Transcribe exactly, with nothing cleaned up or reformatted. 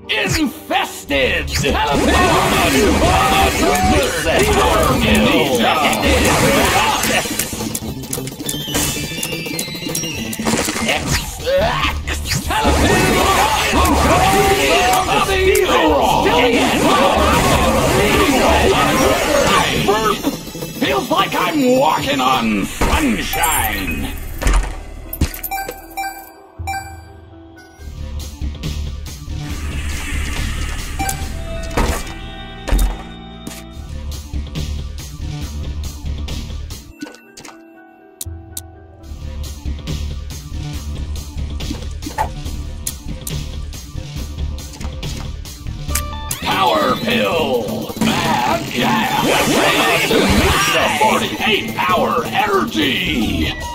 Infested! Feels like I'm walking on sunshine. Power pill! Bad gas! forty-eight power energy!